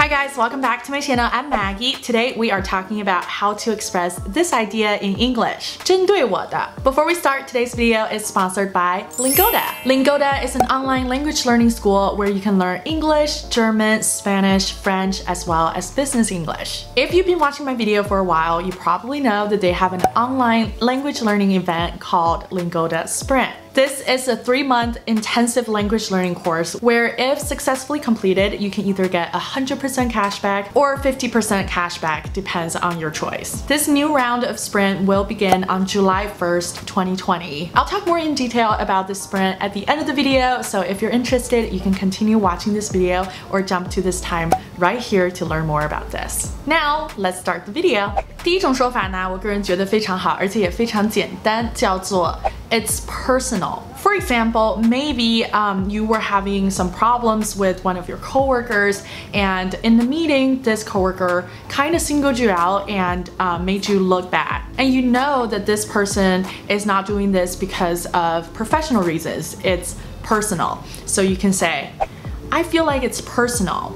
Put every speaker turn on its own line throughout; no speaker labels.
Hi guys, welcome back to my channel. I'm Maggie. Today we are talking about how to express this idea in English. 针对我的. Before we start, today's video is sponsored by Lingoda. Lingoda is an online language learning school where you can learn English, German, Spanish, French, as well as business English. If you've been watching my video for a while, you probably know that they have an online language learning event called Lingoda Sprint. This is a 3-month intensive language learning course where if successfully completed, you can either get 100% cashback or 50% cashback, depends on your choice. This new round of Sprint will begin on July 1st, 2020. I'll talk more in detail about this Sprint at the end of the video, so if you're interested, you can continue watching this video or jump to this time right here to learn more about this. Now, let's start the video. 第一种说法呢，我个人觉得非常好，而且也非常简单，叫做 It's personal. For example, maybe you were having some problems with one of your coworkers, and in the meeting, this coworker kind of singled you out and made you look bad. And you know that this person is not doing this because of professional reasons. It's personal. So you can say, I feel like it's personal.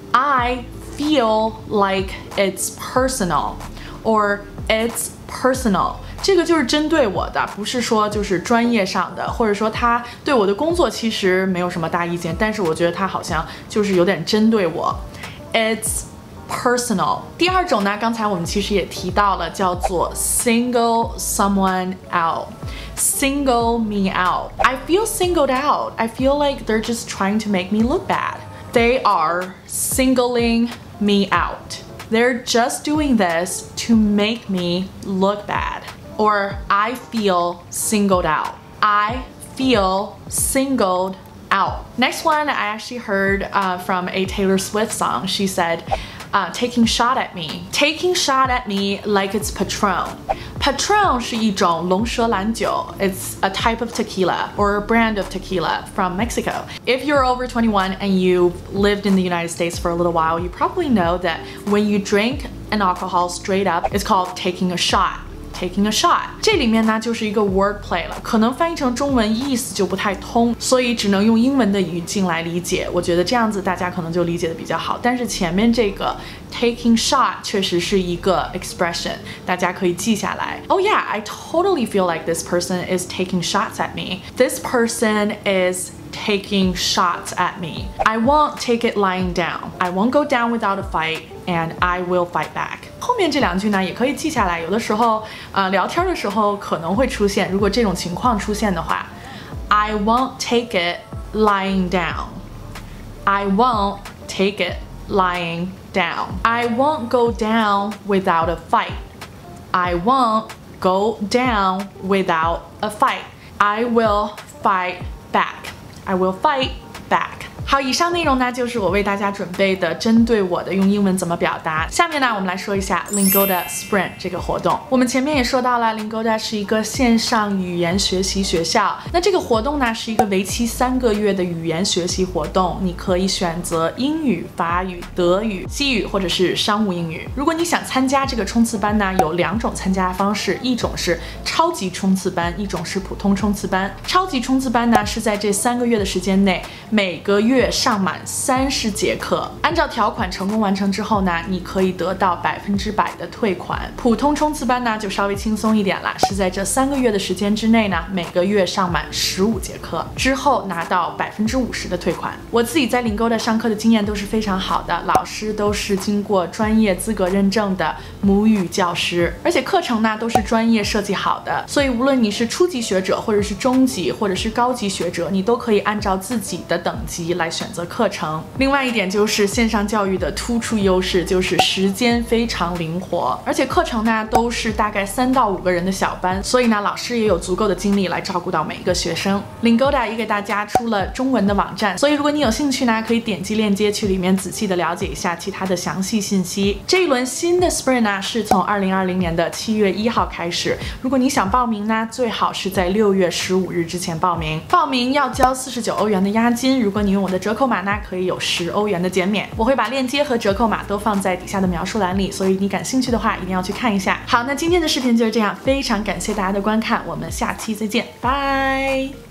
I feel like it's personal. Or it's personal. 这个就是针对我的，不是说就是专业上的，或者说他对我的工作其实没有什么大意见，但是我觉得他好像就是有点针对我。It's personal. 第二种呢，刚才我们其实也提到了，叫做 single someone out. Single me out. I feel singled out. I feel like they're just trying to make me look bad. They are singling me out. They're just doing this to make me look bad. Or I feel singled out. I feel singled out. Next one, I actually heard from a Taylor Swift song. She said, taking shot at me. Taking shot at me like it's Patron. Patron 是一种龙舌兰酒. It's a type of tequila or a brand of tequila from Mexico. If you're over 21 and you've lived in the United States for a little while, you probably know that when you drink an alcohol straight up, it's called taking a shot. Taking a shot. 这里面呢就是一个 wordplay 了，可能翻译成中文意思就不太通，所以只能用英文的语境来理解。我觉得这样子大家可能就理解的比较好。但是前面这个 taking shot 确实是一个 expression， 大家可以记下来。Oh yeah, I totally feel like this person is taking shots at me. This person is taking shots at me. I won't take it lying down. I won't go down without a fight, and I will fight back. 后面这两句呢也可以记下来，有的时候聊天的时候可能会出现，如果这种情况出现的话 I won't take it lying down. I won't take it lying down. I won't go down without a fight. I won't go down without a fight. I will fight back. I will fight back. 好，以上内容呢就是我为大家准备的针对我的用英文怎么表达。下面呢我们来说一下 Lingoda Sprint 这个活动。我们前面也说到了 Lingoda 是一个线上语言学习学校。那这个活动呢是一个为期3个月的语言学习活动，你可以选择英语、法语、德语、西语或者是商务英语。如果你想参加这个冲刺班呢，有2种参加方式，一种是超级冲刺班，一种是普通冲刺班。超级冲刺班呢是在这3个月的时间内，每个月上满30节课，按照条款成功完成之后呢，你可以得到100%的退款。普通冲刺班呢就稍微轻松一点啦，是在这3个月的时间之内呢，每个月上满15节课，之后拿到50%的退款。我自己在Lingoda上课的经验都是非常好的，老师都是经过专业资格认证的母语教师，而且课程呢都是专业设计好的，所以无论你是初级学者，或者是中级，或者是高级学者，你都可以按照自己的等级来选择课程。另外一点就是线上教育的突出优势就是时间非常灵活，而且课程呢都是大概3到5个人的小班，所以呢老师也有足够的精力来照顾到每一个学生。Lingoda 也给大家出了中文的网站，所以如果你有兴趣呢，可以点击链接去里面仔细的了解一下其他的详细信息。这一轮新的 Sprint 呢是从2020年的7月1号开始，如果你想报名呢，最好是在6月15日之前报名。报名要交49欧元的押金，如果你用我的折扣码呢，可以有10欧元的减免。我会把链接和折扣码都放在底下的描述栏里，所以你感兴趣的话一定要去看一下。好，那今天的视频就是这样，非常感谢大家的观看，我们下期再见，拜。